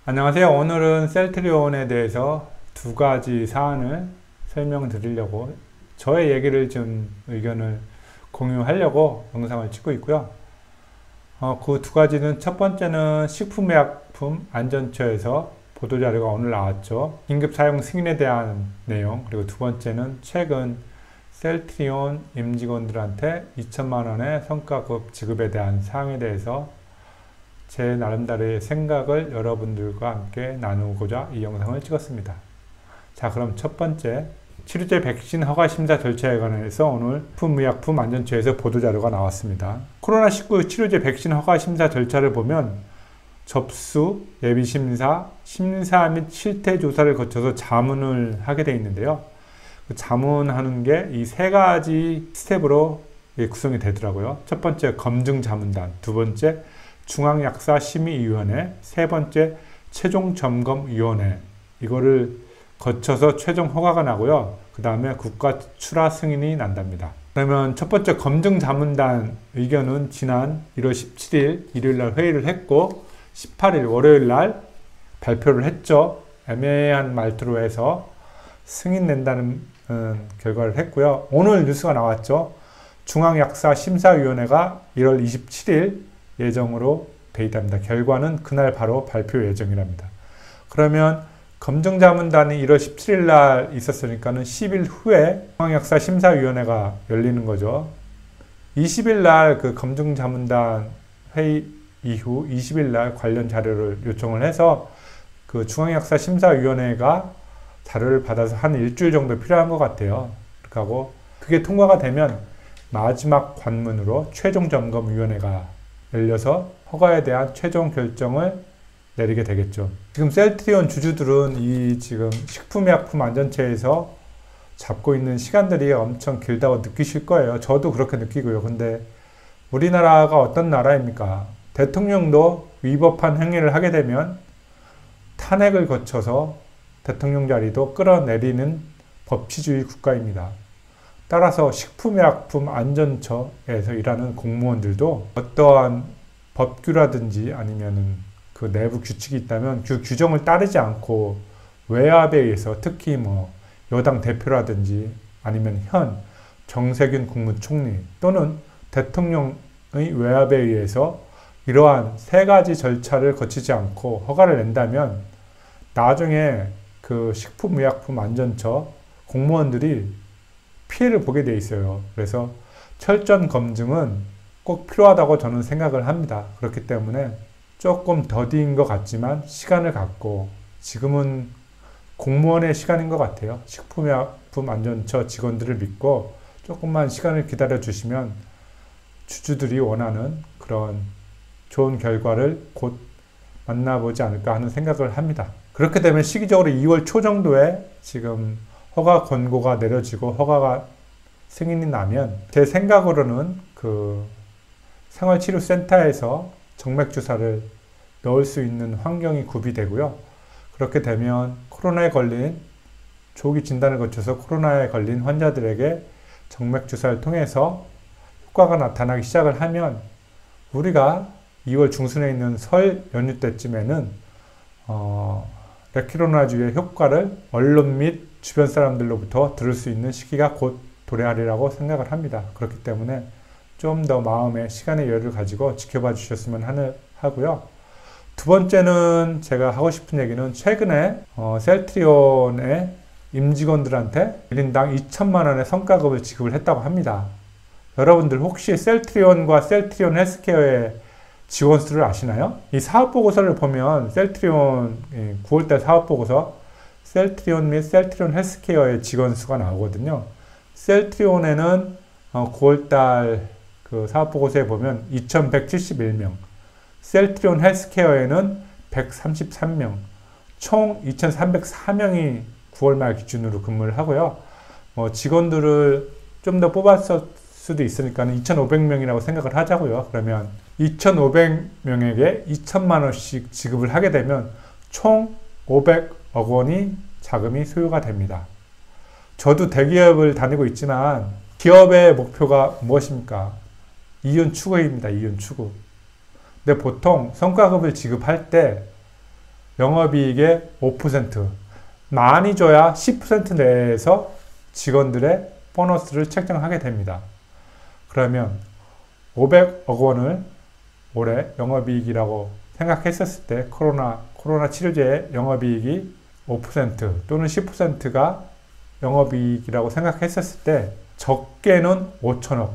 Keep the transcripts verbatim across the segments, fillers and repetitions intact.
안녕하세요. 오늘은 셀트리온에 대해서 두 가지 사안을 설명드리려고 저의 얘기를 좀 의견을 공유하려고 영상을 찍고 있고요. 어, 그 두 가지는 첫 번째는 식품의약품 안전처에서 보도자료가 오늘 나왔죠. 긴급 사용 승인에 대한 내용. 그리고 두 번째는 최근 셀트리온 임직원들한테 이천만 원의 성과급 지급에 대한 사항에 대해서 제 나름대로의 생각을 여러분들과 함께 나누고자 이 영상을 찍었습니다. 자, 그럼 첫 번째, 치료제 백신 허가 심사 절차에 관해서 오늘 식품의약품 안전처에서 보도자료가 나왔습니다. 코로나 십구 치료제 백신 허가 심사 절차를 보면 접수, 예비심사, 심사 및 실태조사를 거쳐서 자문을 하게 되어 있는데요. 그 자문하는 게 이 세 가지 스텝으로 구성이 되더라고요. 첫 번째, 검증자문단. 두 번째, 중앙약사심의위원회. 세 번째, 최종점검위원회. 이거를 거쳐서 최종 허가가 나고요. 그 다음에 국가 출하 승인이 난답니다. 그러면 첫 번째 검증자문단 의견은 지난 일월 십칠일 일요일날 회의를 했고 십팔일 월요일날 발표를 했죠. 애매한 말투로 해서 승인 낸다는 음, 결과를 했고요. 오늘 뉴스가 나왔죠. 중앙약사심사위원회가 일월 이십칠일 예정으로 돼 있답니다. 결과는 그날 바로 발표 예정이랍니다. 그러면 검증자문단이 일월 십칠일 날 있었으니까는 십일 후에 중앙약사심사위원회가 열리는 거죠. 이십일 날 그 검증자문단 회의 이후 이십일 날 관련 자료를 요청을 해서 그 중앙약사심사위원회가 자료를 받아서 한 일주일 정도 필요한 것 같아요. 그렇게 하고 그게 통과가 되면 마지막 관문으로 최종점검위원회가 열려서 허가에 대한 최종 결정을 내리게 되겠죠. 지금 셀트리온 주주들은 이 지금 식품의약품 안전처에서 잡고 있는 시간들이 엄청 길다고 느끼실 거예요. 저도 그렇게 느끼고요. 근데 우리나라가 어떤 나라입니까? 대통령도 위법한 행위를 하게 되면 탄핵을 거쳐서 대통령 자리도 끌어내리는 법치주의 국가입니다. 따라서 식품의약품 안전처에서 일하는 공무원들도 어떠한 법규라든지 아니면은 그 내부 규칙이 있다면 그 규정을 따르지 않고 외압에 의해서 특히 뭐 여당 대표라든지 아니면 현 정세균 국무총리 또는 대통령의 외압에 의해서 이러한 세 가지 절차를 거치지 않고 허가를 낸다면 나중에 그 식품의약품 안전처 공무원들이 피해를 보게 돼 있어요. 그래서 철저한 검증은 꼭 필요하다고 저는 생각을 합니다. 그렇기 때문에 조금 더디인 것 같지만 시간을 갖고 지금은 공무원의 시간인 것 같아요. 식품의약품 안전처 직원들을 믿고 조금만 시간을 기다려 주시면 주주들이 원하는 그런 좋은 결과를 곧 만나보지 않을까 하는 생각을 합니다. 그렇게 되면 시기적으로 이월 초 정도에 지금 허가 권고가 내려지고 허가가 승인이 나면 제 생각으로는 그 생활치료센터에서 정맥주사를 넣을 수 있는 환경이 구비되고요. 그렇게 되면 코로나에 걸린 조기 진단을 거쳐서 코로나에 걸린 환자들에게 정맥주사를 통해서 효과가 나타나기 시작을 하면 우리가 이월 중순에 있는 설 연휴 때쯤에는 어, 레키로나주의 효과를 언론 및 주변 사람들로부터 들을 수 있는 시기가 곧 도래하리라고 생각을 합니다. 그렇기 때문에 좀 더 마음의 시간의 여유를 가지고 지켜봐 주셨으면 하는, 하고요. 두 번째는 제가 하고 싶은 얘기는 최근에 어, 셀트리온의 임직원들한테 일 인당 이천만 원의 성과급을 지급을 했다고 합니다. 여러분들 혹시 셀트리온과 셀트리온 헬스케어의 지원수를 아시나요? 이 사업보고서를 보면 셀트리온 구월달 사업보고서 셀트리온 및 셀트리온 헬스케어의 직원수가 나오거든요. 셀트리온에는 구월달 그 사업보고서에 보면 이천백칠십일 명, 셀트리온 헬스케어에는 백삼십삼 명, 총 이천삼백사 명이 구월 말 기준으로 근무를 하고요. 뭐 직원들을 좀 더 뽑았을 수도 있으니까 이천오백 명이라고 생각을 하자고요. 그러면 이천오백 명에게 이천만 원씩 지급을 하게 되면 총 오백억 원이 자금이 소요가 됩니다. 저도 대기업을 다니고 있지만 기업의 목표가 무엇입니까? 이윤 추구입니다. 이윤 추구. 근데 보통 성과급을 지급할 때 영업이익의 오 퍼센트, 많이 줘야 십 퍼센트 내에서 직원들의 보너스를 책정하게 됩니다. 그러면 오백억 원을 올해 영업이익이라고 생각했었을 때 코로나, 코로나 치료제의 영업이익이 오 퍼센트 또는 십 퍼센트가 영업이익이라고 생각했었을 때 적게는 오천억,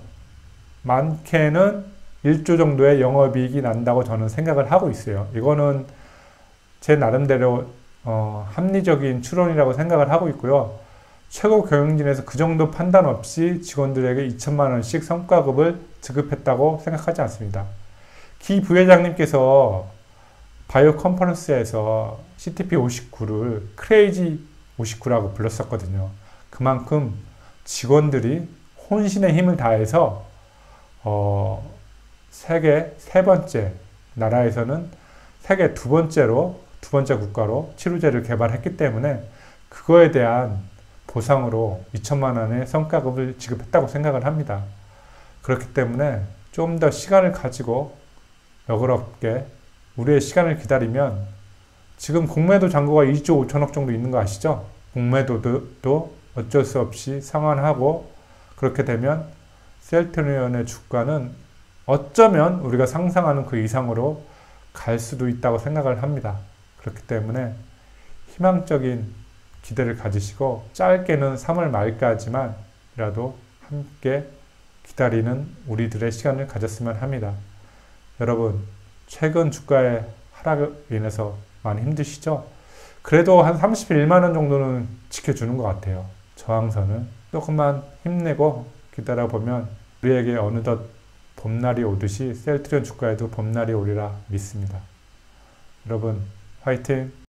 많게는 일조 정도의 영업이익이 난다고 저는 생각을 하고 있어요. 이거는 제 나름대로 어, 합리적인 추론이라고 생각을 하고 있고요. 최고 경영진에서 그 정도 판단 없이 직원들에게 이천만 원씩 성과급을 지급했다고 생각하지 않습니다. 기 부회장님께서 바이오 컨퍼런스에서 씨티피 오십구를 크레이지 오십구라고 불렀었거든요. 그만큼 직원들이 혼신의 힘을 다해서 어, 세계 세 번째, 나라에서는 세계 두 번째로, 두 번째 국가로 치료제를 개발했기 때문에 그거에 대한 보상으로 이천만 원의 성과급을 지급했다고 생각을 합니다. 그렇기 때문에 좀 더 시간을 가지고 너그럽게 우리의 시간을 기다리면 지금 공매도 잔고가 이조 오천억 정도 있는 거 아시죠? 공매도도 어쩔 수 없이 상환하고 그렇게 되면 셀트리온의 주가는 어쩌면 우리가 상상하는 그 이상으로 갈 수도 있다고 생각을 합니다. 그렇기 때문에 희망적인 기대를 가지시고 짧게는 삼월 말까지만이라도 함께 기다리는 우리들의 시간을 가졌으면 합니다. 여러분, 최근 주가의 하락으로 인해서 많이 힘드시죠? 그래도 한 삼십일만 원 정도는 지켜주는 것 같아요. 저항선을 조금만 힘내고 기다려보면 우리에게 어느덧 봄날이 오듯이 셀트리온 주가에도 봄날이 오리라 믿습니다. 여러분, 화이팅!